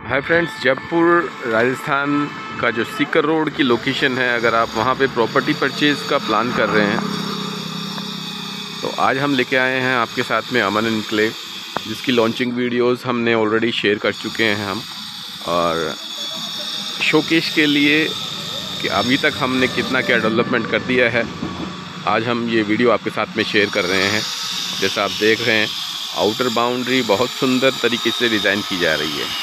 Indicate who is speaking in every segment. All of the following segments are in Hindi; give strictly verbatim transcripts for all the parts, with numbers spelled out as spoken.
Speaker 1: हाय फ्रेंड्स, जयपुर राजस्थान का जो सीकर रोड की लोकेशन है, अगर आप वहाँ पे प्रॉपर्टी परचेज़ का प्लान कर रहे हैं तो आज हम लेके आए हैं आपके साथ में अमन एनक्लेव, जिसकी लॉन्चिंग वीडियोस हमने ऑलरेडी शेयर कर चुके हैं हम। और शोकेस के लिए कि अभी तक हमने कितना क्या डेवलपमेंट कर दिया है, आज हम ये वीडियो आपके साथ में शेयर कर रहे हैं। जैसा आप देख रहे हैं, आउटर बाउंड्री बहुत सुंदर तरीके से डिज़ाइन की जा रही है।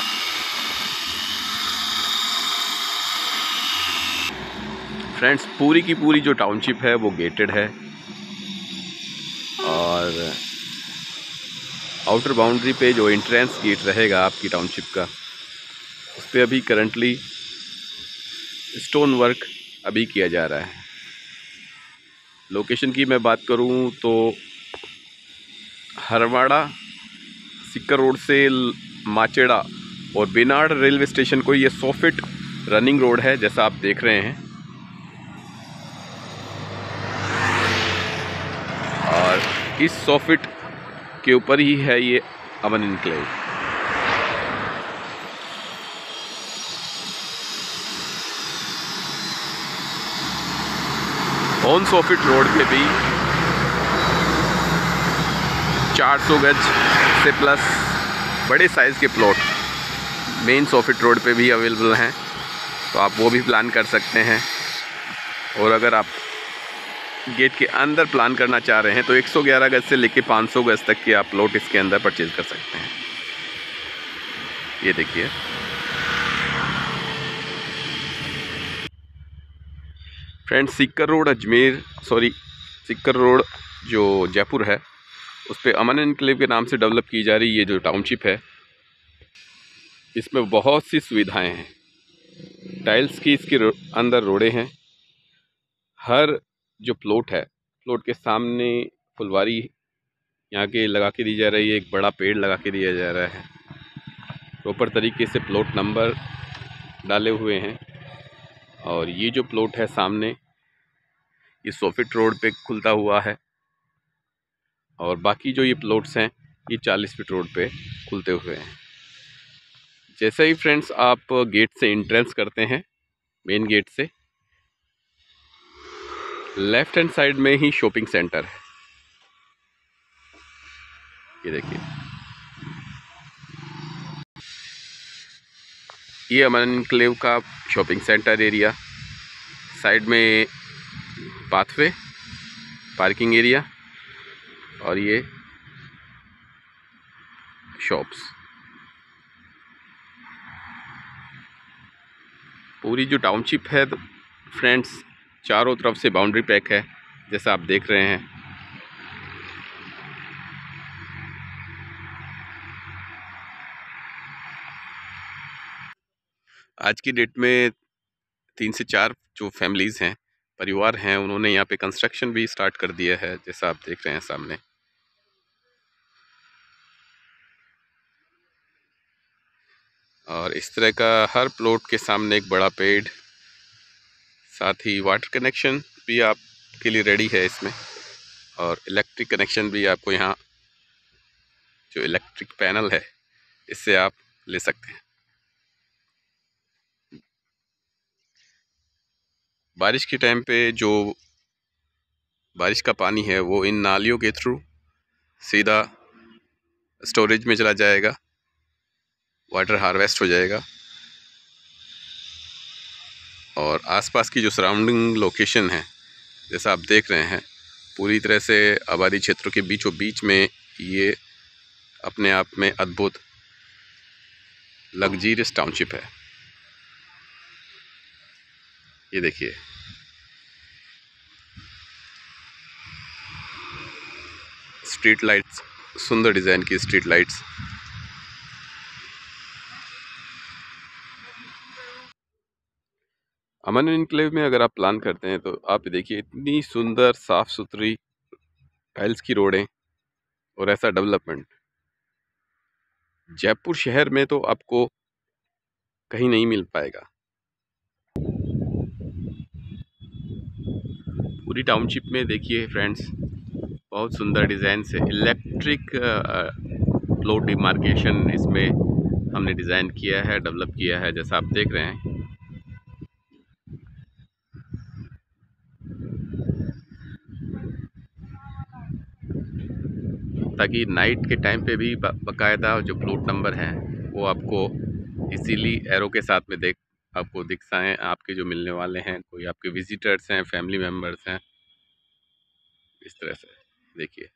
Speaker 1: फ्रेंड्स, पूरी की पूरी जो टाउनशिप है वो गेटेड है और आउटर बाउंड्री पे जो एंट्रेंस गेट रहेगा आपकी टाउनशिप का, उस पर अभी करंटली स्टोन वर्क अभी किया जा रहा है। लोकेशन की मैं बात करूं तो हरवाड़ा सीकर रोड से माचेड़ा और बेनाड रेलवे स्टेशन को ये सौ फीट रनिंग रोड है, जैसा आप देख रहे हैं। और इस सौ फीट के ऊपर ही है ये अमन एनक्लेव। ऑन सौ फीट रोड पे भी चार सौ गज से प्लस बड़े साइज़ के प्लॉट मेन सौ फीट रोड पे भी अवेलेबल हैं, तो आप वो भी प्लान कर सकते हैं। और अगर आप गेट के अंदर प्लान करना चाह रहे हैं तो एक सौ ग्यारह गज से लेके पाँच सौ गज तक के आप प्लॉट इसके अंदर परचेज कर सकते हैं। ये देखिए, friends, Sikar road Ajmer sorry Sikar road जो जयपुर है, उस पर अमन एनक्लेव के नाम से डेवलप की जा रही ये जो टाउनशिप है, इसमें बहुत सी सुविधाएं हैं। टाइल्स की इसके रो, अंदर रोडें हैं। हर जो प्लॉट है, प्लॉट के सामने फुलवारी यहाँ के लगा के दी जा रही है, एक बड़ा पेड़ लगा के दिया जा रहा है। प्रॉपर तरीके से प्लॉट नंबर डाले हुए हैं। और ये जो प्लॉट है सामने, ये सौ फीट रोड पे खुलता हुआ है और बाकी जो ये प्लॉट्स हैं ये चालीस फीट रोड पे खुलते हुए हैं। जैसे ही फ्रेंड्स आप गेट से एंट्रेंस करते हैं, मेन गेट से लेफ्ट हैंड साइड में ही शॉपिंग सेंटर है। ये देखिए, ये अमन एनक्लेव का शॉपिंग सेंटर एरिया। साइड में पाथवे, पार्किंग एरिया और ये शॉप्स। पूरी जो टाउनशिप है फ्रेंड्स, चारों तरफ से बाउंड्री पैक है, जैसा आप देख रहे हैं। आज की डेट में तीन से चार जो फैमिलीज़ हैं, परिवार हैं, उन्होंने यहाँ पे कंस्ट्रक्शन भी स्टार्ट कर दिया है, जैसा आप देख रहे हैं सामने। और इस तरह का हर प्लॉट के सामने एक बड़ा पेड़, साथ ही वाटर कनेक्शन भी आपके लिए रेडी है इसमें। और इलेक्ट्रिक कनेक्शन भी आपको यहाँ जो इलेक्ट्रिक पैनल है, इससे आप ले सकते हैं। बारिश के टाइम पे जो बारिश का पानी है वो इन नालियों के थ्रू सीधा स्टोरेज में चला जाएगा, वाटर हार्वेस्ट हो जाएगा। और आसपास की जो सराउंडिंग लोकेशन है, जैसा आप देख रहे हैं, पूरी तरह से आबादी क्षेत्रों के बीचों बीच में ये अपने आप में अद्भुत लग्जरियस टाउनशिप है। ये देखिए, स्ट्रीट लाइट्स, सुंदर डिज़ाइन की स्ट्रीट लाइट्स। अमन एनक्लेव में अगर आप प्लान करते हैं तो आप देखिए, इतनी सुंदर साफ़ सुथरी टाइल्स की रोडें और ऐसा डेवलपमेंट जयपुर शहर में तो आपको कहीं नहीं मिल पाएगा। पूरी टाउनशिप में देखिए फ्रेंड्स, बहुत सुंदर डिज़ाइन से इलेक्ट्रिक प्लॉट डिमार्केशन इसमें हमने डिज़ाइन किया है, डेवलप किया है, जैसा आप देख रहे हैं। ताकि नाइट के टाइम पे भी बाकायदा जो प्लॉट नंबर हैं वो आपको इजीली एरो के साथ में देख आपको दिखाएं, आपके जो मिलने वाले हैं, कोई आपके विजिटर्स हैं, फैमिली मेम्बर्स हैं, इस तरह से देखिए।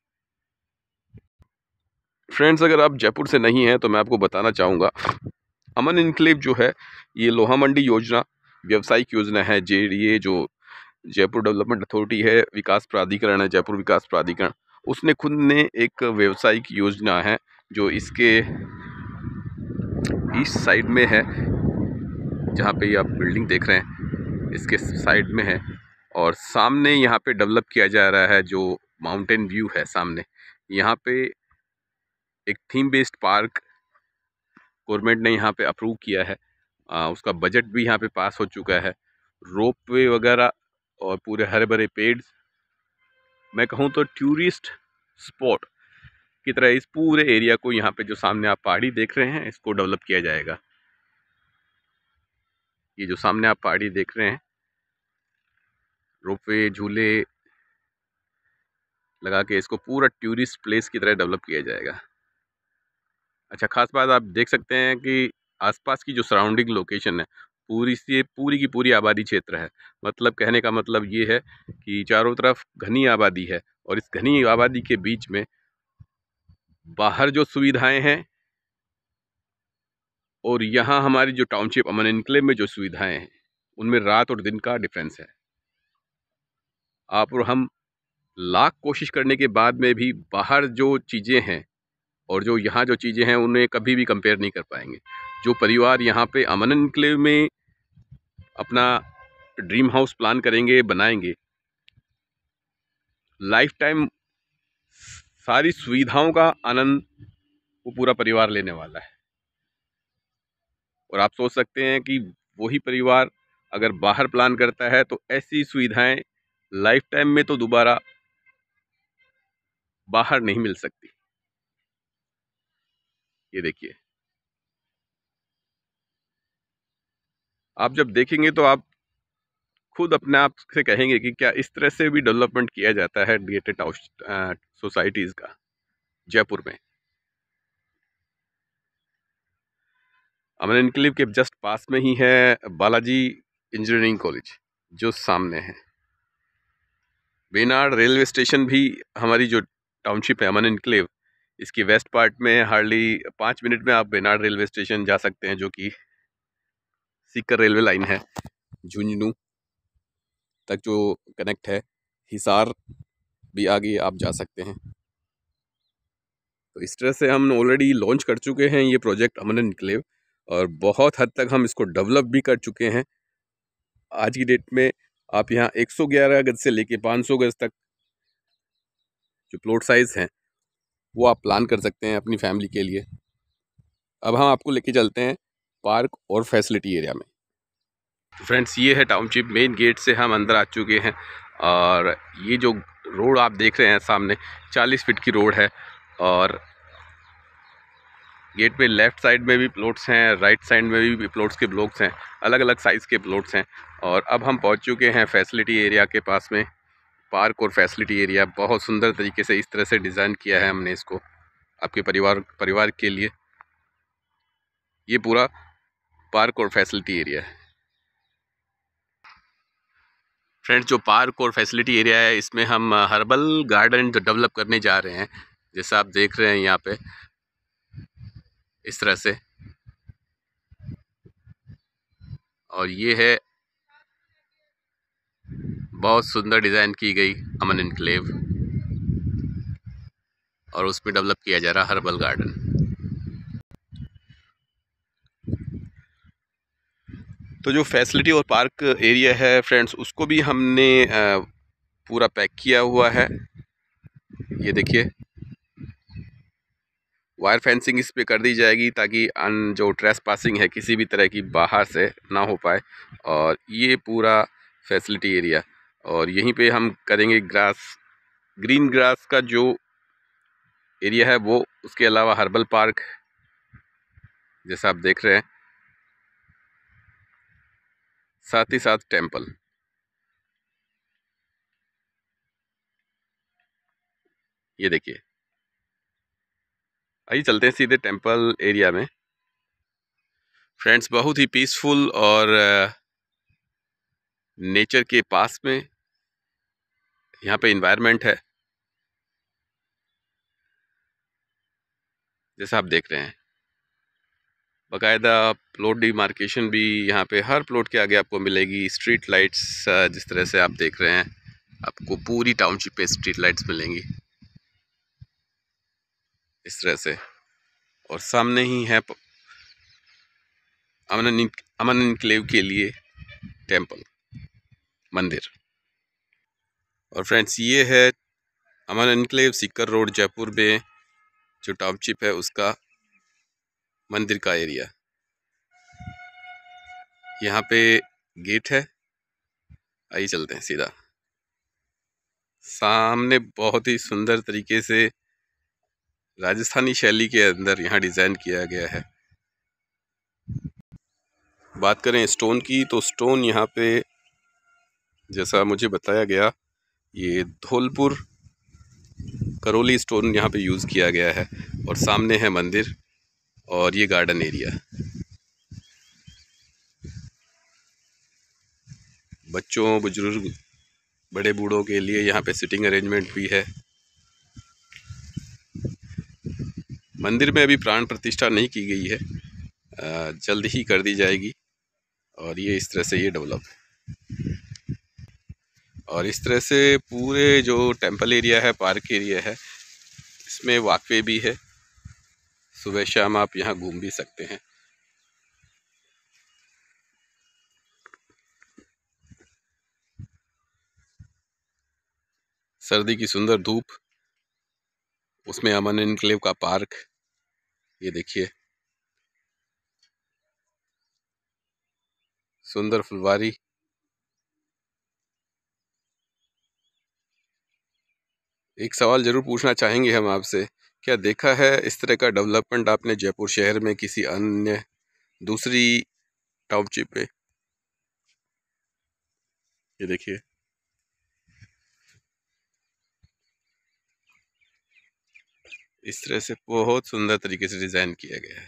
Speaker 1: फ्रेंड्स, अगर आप जयपुर से नहीं हैं तो मैं आपको बताना चाहूँगा, अमन इनक्लेव जो है ये लोहा मंडी योजना व्यावसायिक योजना है। जे ये जो जयपुर डेवलपमेंट अथॉरिटी है, विकास प्राधिकरण है, जयपुर विकास प्राधिकरण, उसने खुद ने एक व्यावसायिक योजना है जो इसके ईस्ट साइड में है, जहाँ पे ये आप बिल्डिंग देख रहे हैं इसके साइड में है, और सामने यहाँ पे डेवलप किया जा रहा है जो माउंटेन व्यू है सामने। यहाँ पे एक थीम बेस्ड पार्क गवर्नमेंट ने यहाँ पे अप्रूव किया है, आ, उसका बजट भी यहाँ पे पास हो चुका है। रोप वे वगैरह और पूरे हरे भरे पेड़, मैं कहूँ तो टूरिस्ट स्पॉट की तरह इस पूरे एरिया को, यहाँ पे जो सामने आप पहाड़ी देख रहे हैं, इसको डेवलप किया जाएगा। ये जो सामने आप पहाड़ी देख रहे हैं, रोपवे झूले लगा के इसको पूरा टूरिस्ट प्लेस की तरह डेवलप किया जाएगा। अच्छा, खास बात आप देख सकते हैं कि आसपास की जो सराउंडिंग लोकेशन है, पूरी से पूरी की पूरी आबादी क्षेत्र है। मतलब कहने का मतलब ये है कि चारों तरफ घनी आबादी है, और इस घनी आबादी के बीच में बाहर जो सुविधाएं हैं और यहाँ हमारी जो टाउनशिप अमन एनक्लेव में जो सुविधाएं हैं, उनमें रात और दिन का डिफरेंस है। आप और हम लाख कोशिश करने के बाद में भी बाहर जो चीज़ें हैं और जो यहाँ जो चीज़ें हैं उन्हें कभी भी कंपेयर नहीं कर पाएंगे। जो परिवार यहाँ पे अमन एनक्लेव में अपना ड्रीम हाउस प्लान करेंगे, बनाएंगे, लाइफ टाइम सारी सुविधाओं का आनंद वो पूरा परिवार लेने वाला है। और आप सोच सकते हैं कि वही परिवार अगर बाहर प्लान करता है तो ऐसी सुविधाएं लाइफ टाइम में तो दोबारा बाहर नहीं मिल सकती। ये देखिए, आप जब देखेंगे तो आप खुद अपने आप से कहेंगे कि क्या इस तरह से भी डेवलपमेंट किया जाता है क्रिएटेड सोसाइटीज़ का जयपुर में। अमन एनक्लेव के जस्ट पास में ही है बालाजी इंजीनियरिंग कॉलेज जो सामने है। बेनाड रेलवे स्टेशन भी हमारी जो टाउनशिप है अमन एनक्लेव, इसकी वेस्ट पार्ट में हार्डली पाँच मिनट में आप बेनाड रेलवे स्टेशन जा सकते हैं, जो कि सीकर रेलवे लाइन है झुंझुनू तक जो कनेक्ट है। हिसार भी आगे आप जा सकते हैं। तो इस तरह से हम ऑलरेडी लॉन्च कर चुके हैं ये प्रोजेक्ट अमन एनक्लेव, और बहुत हद तक हम इसको डेवलप भी कर चुके हैं। आज की डेट में आप यहाँ एक सौ ग्यारह गज से लेके पाँच सौ गज तक जो प्लॉट साइज़ हैं वो आप प्लान कर सकते हैं अपनी फैमिली के लिए। अब हम आपको लेके चलते हैं पार्क और फैसिलिटी एरिया में। फ्रेंड्स, ये है टाउनशिप, मेन गेट से हम अंदर आ चुके हैं, और ये जो रोड आप देख रहे हैं सामने चालीस फीट की रोड है, और गेट पे लेफ़्ट साइड में भी प्लॉट्स हैं, राइट साइड में भी प्लॉट्स के ब्लॉक्स हैं, अलग अलग साइज़ के प्लॉट्स हैं। और अब हम पहुंच चुके हैं फैसिलिटी एरिया के पास में। पार्क और फैसिलिटी एरिया बहुत सुंदर तरीके से इस तरह से डिज़ाइन किया है हमने इसको आपके परिवार परिवार के लिए। ये पूरा पार्क और फैसिलिटी एरिया है। फ्रेंड्स, जो पार्क और फैसिलिटी एरिया है इसमें हम हर्बल गार्डन डेवलप करने जा रहे हैं, जैसा आप देख रहे हैं यहाँ पे इस तरह से। और ये है बहुत सुंदर डिज़ाइन की गई अमन एनक्लेव, और उसमें डेवलप किया जा रहा हर्बल गार्डन। तो जो फैसिलिटी और पार्क एरिया है फ्रेंड्स, उसको भी हमने पूरा पैक किया हुआ है। ये देखिए, वायर फेंसिंग इस पे कर दी जाएगी ताकि अन जो ट्रेस पासिंग है किसी भी तरह की बाहर से ना हो पाए। और ये पूरा फैसिलिटी एरिया, और यहीं पे हम करेंगे ग्रास ग्रीन ग्रास का जो एरिया है वो, उसके अलावा हर्बल पार्क, जैसा आप देख रहे हैं, साथ ही साथ टेंपल। ये देखिए, आइए चलते हैं सीधे टेंपल एरिया में। फ्रेंड्स, बहुत ही पीसफुल और नेचर के पास में यहाँ पे इन्वायरमेंट है, जैसा आप देख रहे हैं। बाकायदा प्लॉट डिमार्केशन भी यहाँ पे हर प्लॉट के आगे आपको मिलेगी। स्ट्रीट लाइट्स जिस तरह से आप देख रहे हैं, आपको पूरी टाउनशिप पे स्ट्रीट लाइट्स मिलेंगी इस तरह से। और सामने ही है अमन अमन इनक्लेव के लिए टेंपल, मंदिर। और फ्रेंड्स, ये है अमन इनक्लेव, सीकर रोड, जयपुर में जो टाउनशिप है उसका मंदिर का एरिया। यहाँ पे गेट है, आइए चलते हैं सीधा। सामने बहुत ही सुंदर तरीके से राजस्थानी शैली के अंदर यहाँ डिज़ाइन किया गया है। बात करें स्टोन की, तो स्टोन यहाँ पे जैसा मुझे बताया गया, ये धौलपुर करौली स्टोन यहाँ पे यूज़ किया गया है। और सामने है मंदिर और ये गार्डन एरिया। बच्चों, बुजुर्ग, बड़े बूढ़ों के लिए यहाँ पे सिटिंग अरेंजमेंट भी है। मंदिर में अभी प्राण प्रतिष्ठा नहीं की गई है, जल्द ही कर दी जाएगी। और ये इस तरह से ये डेवलप है। और इस तरह से पूरे जो टेंपल एरिया है, पार्क एरिया है, इसमें वॉकवे भी है। सुबह शाम आप यहाँ घूम भी सकते हैं। सर्दी की सुंदर धूप, उसमें अमन इनक्लेव का पार्क, ये देखिए, सुंदर फुलवारी। एक सवाल जरूर पूछना चाहेंगे हम आपसे, क्या देखा है इस तरह का डेवलपमेंट आपने जयपुर शहर में किसी अन्य दूसरी टाउनशिप पे? ये देखिए, इस तरह से बहुत सुंदर तरीके से डिज़ाइन किया गया है।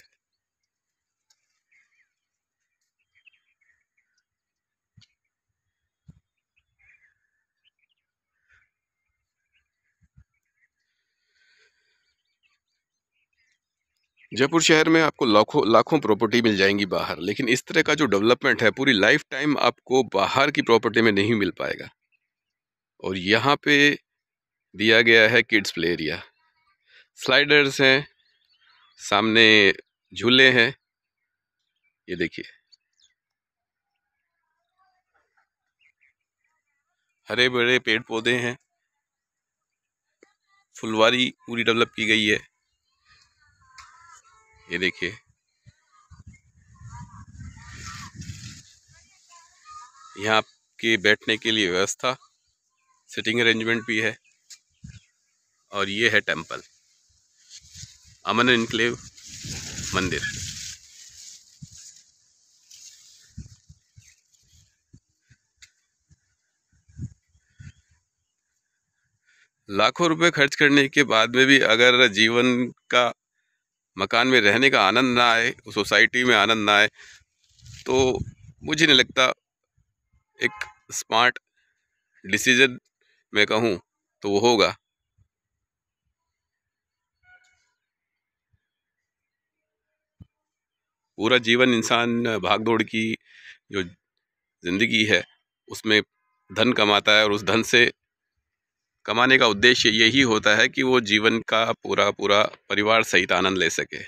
Speaker 1: जयपुर शहर में आपको लाखों लाखों प्रॉपर्टी मिल जाएंगी बाहर, लेकिन इस तरह का जो डेवलपमेंट है पूरी लाइफ टाइम आपको बाहर की प्रॉपर्टी में नहीं मिल पाएगा। और यहाँ पे दिया गया है किड्स प्ले एरिया, स्लाइडर्स हैं, सामने झूले हैं। ये देखिए, हरे भरे पेड़ पौधे हैं, फुलवारी पूरी डेवलप की गई है। ये देखिए, यहाँ के बैठने के लिए व्यवस्था, सिटिंग अरेंजमेंट भी है। और ये है टेंपल, अमन इनक्लेव मंदिर। लाखों रुपए खर्च करने के बाद में भी अगर जीवन का मकान में रहने का आनंद ना आए, सोसाइटी में आनंद ना आए, तो मुझे नहीं लगता एक स्मार्ट डिसीजन मैं कहूँ तो वो होगा। पूरा जीवन इंसान भागदौड़ की जो ज़िंदगी है उसमें धन कमाता है, और उस धन से कमाने का उद्देश्य यही होता है कि वो जीवन का पूरा पूरा परिवार सहित आनंद ले सके।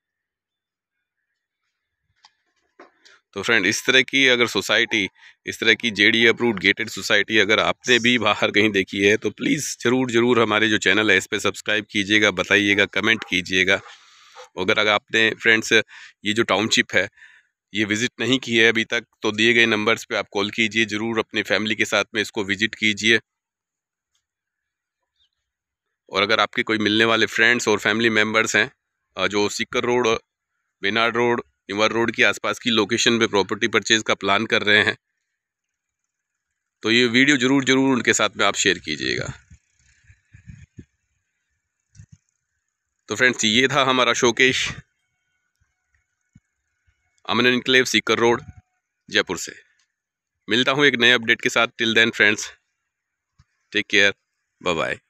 Speaker 1: तो फ्रेंड, इस तरह की अगर सोसाइटी, इस तरह की जेडी अप्रूव्ड गेटेड सोसाइटी अगर आपने भी बाहर कहीं देखी है तो प्लीज़ ज़रूर ज़रूर हमारे जो चैनल है इस पर सब्सक्राइब कीजिएगा, बताइएगा, कमेंट कीजिएगा। अगर अगर आपने फ्रेंड्स ये जो टाउनशिप है ये विज़िट नहीं की है अभी तक, तो दिए गए नंबर्स पे आप कॉल कीजिए, ज़रूर अपनी फैमिली के साथ में इसको विज़िट कीजिए। और अगर आपके कोई मिलने वाले फ्रेंड्स और फैमिली मेम्बर्स हैं जो Sikar road Benad road, Niwar road की आसपास की लोकेशन पे प्रॉपर्टी परचेज का प्लान कर रहे हैं, तो ये वीडियो ज़रूर ज़रूर उनके साथ में आप शेयर कीजिएगा। तो फ्रेंड्स, ये था हमारा showcase Aman enclave Sikar road Jaipur से। मिलता हूँ एक नए अपडेट के साथ। Till then friends, take care, bye bye.